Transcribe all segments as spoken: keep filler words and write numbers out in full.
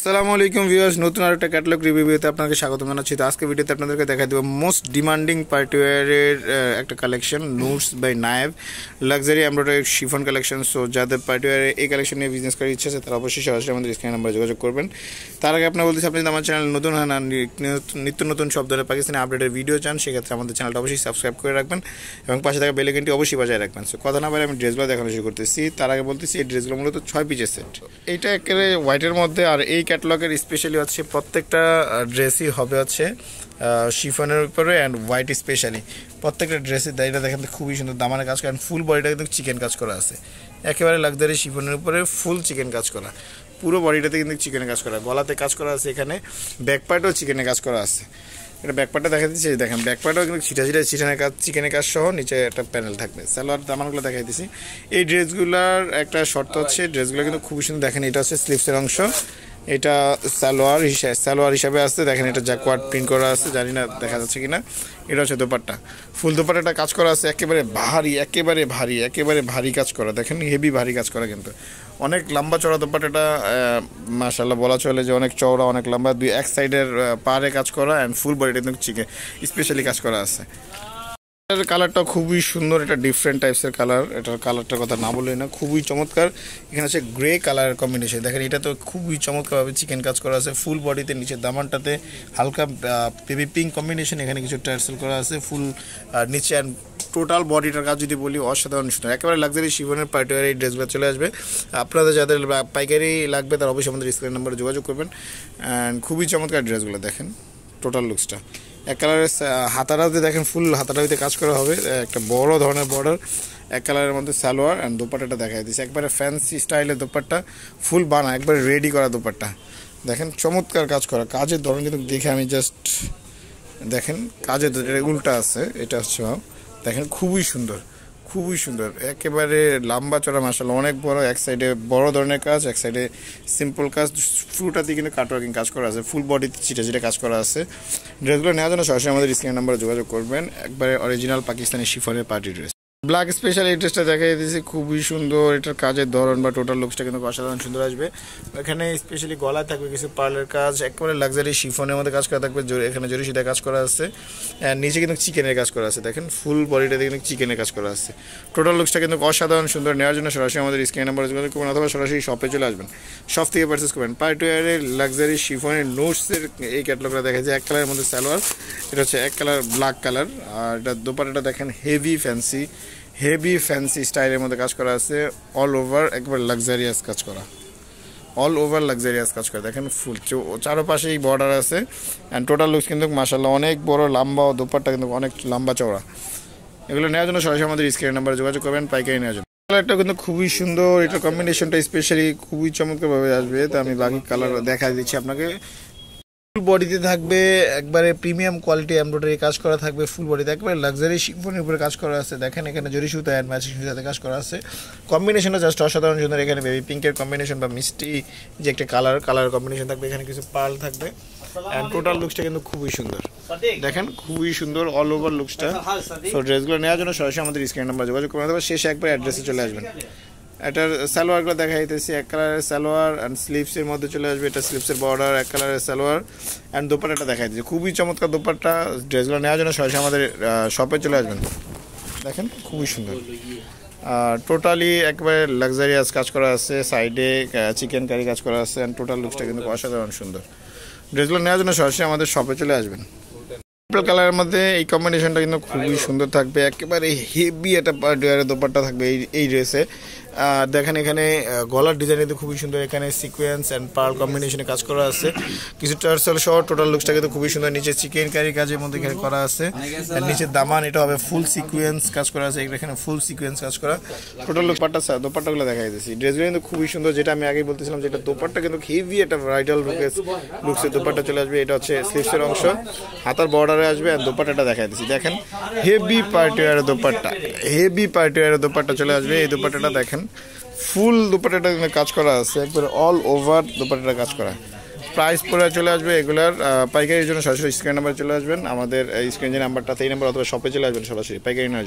আসসালামু আলাইকুম ভিউয়ার্স, নতুন আরেকটা ক্যাটালগ রিভিউতে আপনাকে স্বাগতম জানাচ্ছি। তো আজকে ভিডিওতে আপনাদেরকে দেখাই দেব মোস্ট ডিমান্ডিং পার্টিওয়ারের একটা collection, Noors by Nayab luxury embroidery chiffon collection. So যাদের পার্টিওয়ারে এই কালেকশন নিয়ে বিজনেস করার ইচ্ছা আছে তারা অবশ্যই সরাসরি আমাদের স্ক্রিন নাম্বারে যোগাযোগ করবেন। তার আগে আপনার বলতেছি, আপনি যদি আমার চ্যানেল নতুন হয় না, নিত্য নতুন সব ধরনের পাকিস্তানি আপডেটের ভিডিও চান, সেক্ষেত্রে আমাদের চ্যানেলটা অবশ্যই সাবস্ক্রাইব করে রাখবেন এবং পাশে থাকা বেল আইকনটি অবশ্যই বাজায় রাখবেন। সো কথা না বলে আমি ড্রেসগুলো দেখানো শুরু করতেছি। তার আগে বলতেছি এই ড্রেসগুলো মূলত ছয় পিসের সেট। এইটা একেবারে হোয়াইটের মধ্যে, আর এই ক্যাটালগের স্পেশালি হচ্ছে প্রত্যেকটা ড্রেসই হবে হচ্ছে শিফনের উপরে অ্যান্ড হোয়াইট স্পেশালি প্রত্যেকটা ড্রেসের দাড়িটা দেখেন খুবই সুন্দর দামানের কাজ করা, ফুল বডিটা কিন্তু চিকেন কাজ করা আছে, একেবারে লাক্সারি শিফনের উপরে ফুল চিকেন কাজ করা, পুরো বডিটাতে কিন্তু চিকেনের কাজ করা, গলাতে কাজ করা আছে, এখানে ব্যাক পার্টেও চিকেনের কাজ করা আছে। এটা ব্যাক পার্টটা দেখা দিচ্ছি, দেখেন ব্যাক পার্টেও কিন্তু ছিটা ছিটা চিকেনের কাজ চিকেনের কাজ সহ নিচে একটা প্যানেল থাকবে। সালোয়ার দামানগুলো দেখাই দিচ্ছি। এই ড্রেসগুলোর একটা শর্ত হচ্ছে, ড্রেসগুলো কিন্তু খুবই সুন্দর। দেখেন এটা হচ্ছে স্লিভসের অংশ, এটা সালোয়ার হিসাবে সালোয়ার হিসাবে আসছে। দেখেন এটা জ্যাকওয়ার্ড প্রিন্ট করা আছে, জানি না দেখা যাচ্ছে কিনা। এটা হচ্ছে দোপাট্টা, ফুল দোপাট্টাটা কাজ করা আছে, একেবারে ভারী একেবারে ভারী একেবারে ভারী কাজ করা। দেখেন হেভি ভারী কাজ করা, কিন্তু অনেক লম্বা চড়া দোপাট্টাটা মাশাআল্লাহ বলা চলে যে অনেক চওড়া অনেক লম্বা, দুই এক সাইডের পাড়ে কাজ করা অ্যান্ড ফুল বডিটা কিন্তু চিকেন স্পেশালি কাজ করা আছে। এটার কালারটা খুবই সুন্দর, এটা ডিফারেন্ট টাইপসের কালার, এটার কালারটার কথা না বললেই না, খুবই চমৎকার। এখানে আছে গ্রে কালারের কম্বিনেশন, দেখেন এটা তো খুবই চমৎকারভাবে চিকেন কাজ করা আছে, ফুল বডিতে নিচে দামানটাতে হালকা বেবি পিঙ্ক কম্বিনেশন, এখানে কিছু টার্সেল করা আছে ফুল নিচে, অ্যান্ড টোটাল বডিটার কাজ যদি বলি অসাধারণ সুন্দর, একেবারে লাক্সারি শিফনের পার্টিওয়ার এই ড্রেসগুলো চলে আসবে। আপনাদের যাদের পাইকারি লাগবে তারা অবশ্যই আমাদের স্ক্রিন নাম্বারে যোগাযোগ করবেন। অ্যান্ড খুবই চমৎকার ড্রেসগুলো দেখেন, টোটাল লুকসটা এক কালারের। হাতারাতে দেখেন ফুল হাতারাতে কাজ করা হবে, একটা বড় ধরনের বর্ডার, এক কালারের মধ্যে সালোয়ার অ্যান্ড দোপাট্টাটা দেখাই দিচ্ছে, একবারে ফ্যান্সি স্টাইলের দোপাট্টা, ফুল বানা একবারে রেডি করা দোপাট্টা। দেখেন চমৎকার কাজ করা, কাজের ধরন কিন্তু দেখে আমি জাস্ট দেখেন কাজের উল্টা আছে, এটা হচ্ছে দেখেন খুবই সুন্দর খুবই সুন্দর, একেবারে লম্বা চড়া মাশাআল্লাহ অনেক বড়, এক সাইডে বড় ধরনের কাজ, এক সাইডে সিম্পল কাজ, ফুলটাতে কিন্তু কাটওয়ার্কিং কাজ করা আছে, ফুল বডিতে চিটা চিটা কাজ করা আছে। ড্রেসগুলো নেওয়ার জন্য সরাসরি আমাদের স্ক্রিন নাম্বারে যোগাযোগ করবেন। একবারে অরিজিনাল পাকিস্তানি শিফনের পার্টি ড্রেস। ব্ল্যাক স্পেশাল এই ড্রেসটা দেখাই দিয়েছি, খুবই সুন্দর, এটার কাজের ধরন বা টোটাল লুকসটা কিন্তু অসাধারণ সুন্দর আসবে। এখানে স্পেশালি গলায় থাকবে কিছু পার্লের কাজ, একেবারে লাক্সারি শিফনের মধ্যে কাজ করা থাকবে, এখানে জরি সুতায় কাজ করা আছে, নিচে কিন্তু চিকেনের কাজ করা আছে, দেখেন ফুল বডিটাতে কিন্তু চিকেনের কাজ করা আছে, টোটাল লুকসটা কিন্তু অসাধারণ সুন্দর। নেওয়ার জন্য সরাসরি আমাদের স্ক্রিন নাম্বারে যোগাযোগ করবেন অথবা সরাসরি শপে চলে আসবেন, শপ থেকে পারচেস করবেন। পার্টিওয়ারের লাক্সারি শিফনের নোটসের এই ক্যাটালগটা দেখা যায়, এক কালারের মধ্যে সালোয়ার, এটা হচ্ছে এক কালার ব্ল্যাক কালার, আর এটা দোপাট্টাটা দেখেন হেভি ফ্যান্সি হেভি ফ্যান্সি স্টাইলের মধ্যে কাজ করা আছে, অল ওভার একবার লাক্সারিয়াস কাজ করা, অল ওভার লাক্সারিয়াস কাজ করা। দেখেন ফুল চারোপাশেই বর্ডার আছে অ্যান্ড টোটাল লুকস কিন্তু মাশাআল্লাহ অনেক বড় লম্বা, দোপাট্টা কিন্তু অনেক লম্বা চওড়া। এগুলো নেওয়ার জন্য সরাসরি আমাদের স্ক্রিন নাম্বারে যোগাযোগ করবেন পাইকারি নেওয়ার জন্য। কালারটা কিন্তু খুবই সুন্দর, এটা কম্বিনেশনটা স্পেশালি খুবই চমৎকারভাবে আসবে। তো আমি বাকি কালার দেখা দিচ্ছি আপনাকে। ফুল বডিতে থাকবে একবারে প্রিমিয়াম কোয়ালিটি এমব্রয়ডারি কাজ করা থাকবে, ফুল বডিতে একবারে লাক্সারি শিফনের উপরে কাজ করা আছে। দেখেন এখানে জরি সুতা অ্যান্ড ম্যাচিং সুতাতে কাজ করা আছে, কম্বিনেশনটা জাস্ট অসাধারণ সুন্দর। এখানে বেবি পিঙ্কের কম্বিনেশন বা মিষ্টি যে একটা কালার কালার কম্বিনেশন থাকবে, এখানে কিছু পার্ল থাকবে অ্যান্ড টোটাল লুকসটা কিন্তু খুবই সুন্দর, দেখেন খুবই সুন্দর অল ওভার লুকসটা। সো ড্রেসগুলো নেওয়ার জন্য সরাসরি আমাদের স্ক্রিন নাম্বার যোগাযোগ করবেন অথবা শেষে একবার অ্যাড্রেসে চলে আসবেন। এটার সালোয়ারগুলো দেখা যাইতেছি, এক কালারের সালোয়ার অ্যান্ড স্লিভসের মধ্যে চলে আসবে, এটা স্লিভসের বর্ডার, এক কালারের সালোয়ার অ্যান্ড দোপাট্টাটা দেখা যাচ্ছে, খুবই চমৎকার দোপাট্টা। ড্রেসগুলো নেওয়ার জন্য সরাসরি আমাদের শপে চলে আসবেন, দেখেন খুবই সুন্দর। আর টোটালি একবারে লাক্সারিয়াস কাজ করা আছে, সাইডে চিকেন কারি কাজ করা আছে অ্যান্ড টোটাল লুকসটা কিন্তু অসাধারণ সুন্দর। ড্রেসগুলো নেওয়ার জন্য সরাসরি আমাদের শপে চলে আসবেন। পার্পল কালারের মধ্যে এই কম্বিনেশনটা কিন্তু খুবই সুন্দর থাকবে, একেবারে হেভি একটা পার্টিওয়ারের দোপাট্টা থাকবে এই এই ড্রেসে। দেখেন এখানে গলার ডিজাইন কিন্তু খুবই সুন্দর, এখানে সিকোয়েন্স অ্যান্ড পার্ল কম্বিনেশনে কাজ করা আছে, কিছু টার্সেল সহ টোটাল লুকসটা কিন্তু খুবই সুন্দর। নিচে চিকেন কারি কাজের মধ্যে এখানে করা আছে, নিচে দামান এটা হবে ফুল সিকোয়েন্স কাজ করা আছে, এখানে ফুল সিকোয়েন্স কাজ করা, টোটাল লুক পাট্টা দোপাট্টাগুলো দেখা যাচ্ছে। ড্রেসগুলো কিন্তু খুবই সুন্দর, যেটা আমি আগেই বলতেছিলাম যেটা দোপাট্টা কিন্তু হেভি একটা ব্রাইডাল লুকের লুকসের দোপাট্টা চলে আসবে। এটা হচ্ছে স্লিভসের অংশ, হাতার বর্ডারে আসবে আর দোপাট্টাটা দেখা দিচ্ছি, দেখেন হেভি পার্টিওয়ারের দোপাট্টা, হেভি পার্টিওয়ারের দোপাট্টা চলে আসবে। এই দোপাট্টাটা দেখেন ফুল দোপাট্টাটা কাজ করা আছে, একবারে অল ওভার দোপাট্টাটা কাজ করা। প্রাইস পরে চলে আসবে এগুলার পাইকারির জন্য সরাসরি স্ক্রিন নাম্বারে চলে আসবেন, আমাদের স্ক্রিন যে নাম্বারটা সেই নাম্বার অথবা শপে চলে আসবেন সরাসরি পাইকারি নেওয়ার জন্য।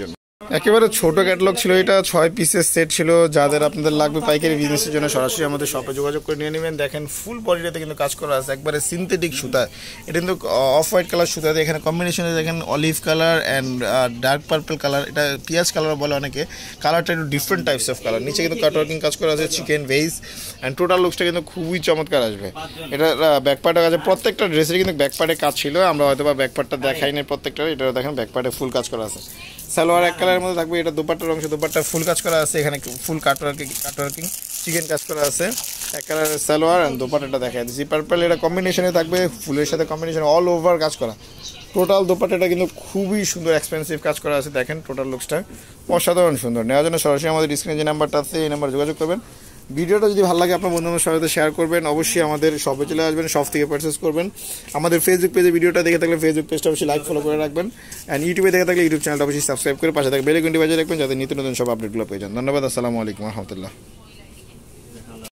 একেবারে ছোট ক্যাটালগ ছিল এটা, ছয় পিসের সেট ছিল। যাদের আপনাদের লাগবে পাইকারি বিজনেসের জন্য সরাসরি আমাদের শপে যোগাযোগ করে নিয়ে নেবেন। দেখেন ফুল বডিটাতে কিন্তু কাজ করা আছে, একবারে সিনথেটিক সুতা। এটা কিন্তু অফ হোয়াইট কালার সুতাতে, এখানে কম্বিনেশনে দেখেন olive colour and dark purple colour, এটা পিঁয়াজ কালার বলে অনেকে, কালারটা একটু ডিফারেন্ট টাইপস অফ কালার। নিচে কিন্তু কাটওয়ার্কিং কাজ করা আছে, চিকেন ভেজ অ্যান্ড টোটাল লুকসটা কিন্তু খুবই চমৎকার আসবে। এটা ব্যাকপার্টের কাছে, প্রত্যেকটা ড্রেসের কিন্তু ব্যাকপার্টে কাজ ছিল, আমরা হয়তো বা ব্যাকপার্টটা দেখাই নাই প্রত্যেকটা। এটা দেখেন ব্যাকপার্টে ফুল কাজ করা আছে। সালোয়ার এক কালারের মধ্যে থাকবে, এটা দুপাট্টার অংশ, দুপাট্টা ফুল কাজ করা আছে, এখানে ফুল কাটওয়ার্কিং কাটওয়ার্কিং চিকেন কাজ করা আছে। এক কালারের সালোয়ার অ্যান্ড দুপাট্টাটা দেখা যাচ্ছে পার্পল, এটা কম্বিনেশনে থাকবে, ফুলের সাথে কম্বিনেশন অল ওভার কাজ করা। টোটাল দুপাট্টাটা কিন্তু খুবই সুন্দর এক্সপেন্সিভ কাজ করা আছে। দেখেন টোটাল লুকসটা অসাধারণ সুন্দর। নেওয়ার জন্য সরাসরি আমাদের স্ক্রিনে যে নাম্বারটা আছে এই নাম্বারে যোগাযোগ করবেন। ভিডিওটা যদি ভালো লাগে আপনার বন্ধুদের সাথে শেয়ার করবেন, অবশ্যই আমাদের শপে চলে আসবেন, শপ থেকে পারচেস করবেন। আমাদের ফেসবুক পেজে ভিডিওটা দেখে থাকলে ফেসবুক পেজটা অবশ্যই লাইক ফলো করে রাখবেন, অ্যান্ড ইউটিউবে দেখে থাকলে ইউটিউব চ্যানেলটা অবশ্যই সাবস্ক্রাইব করে পাশে থাকবে বেল আইকনটি বাজিয়ে রাখবেন যাতে নিত্য নতুন সব আপডেটগুলো পেয়ে যান। ধন্যবাদ। আসসালামু আলাইকুম রহমতুল্লাহ।